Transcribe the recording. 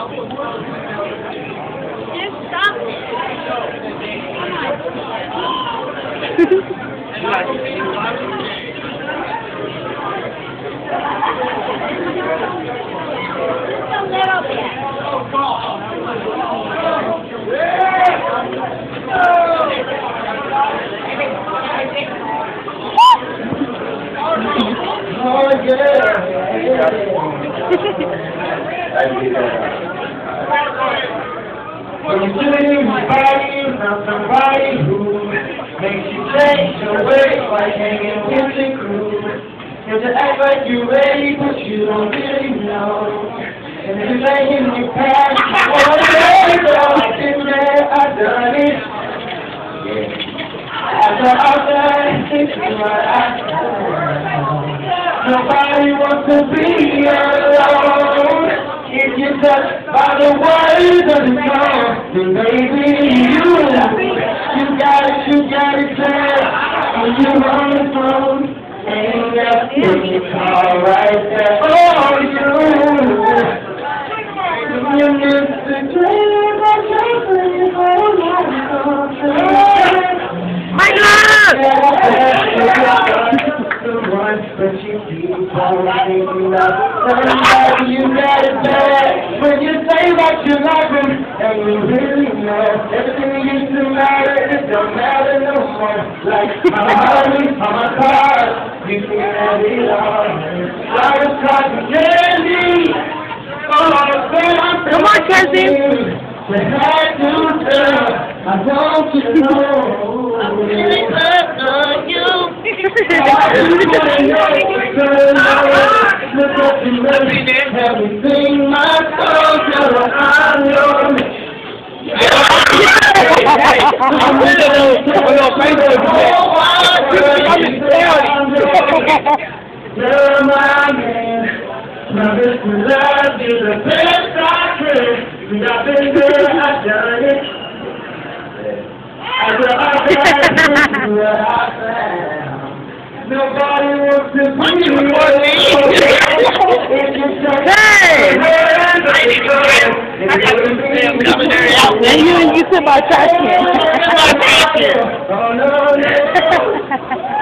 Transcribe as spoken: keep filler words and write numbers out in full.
Just stop it. Just a little bit. Oh yeah. When you're doing somebody, not somebody who makes you change your ways like hanging with the crew. You just act like you're ready, but you don't really know. And if you lay in your past, you want to let it go. I've been there, I've done it. After all that, this is what I nobody wants to be alone. If you're touched by the words of the song, then baby, you, you got it, you got it clear. When you're on the phone, ain't got to call right there. Oh, you, you miss the dream of something for My God! But you keep on thinking of somebody you got it bad. When you say that you love him, and you really know everything used to matter, it don't matter no more. Like my money, on my car, you can have it all. Flowers, cotton candy. Oh, come on, Cassie. I want you to know I'm really loved on you. Everything my soul till I'm yours. You're my man. Promise to love you the best I can. I've been there, I've done it. I've done what I found. Nobody wants to be Hey! And you, you sit by trash can. Oh, no, no.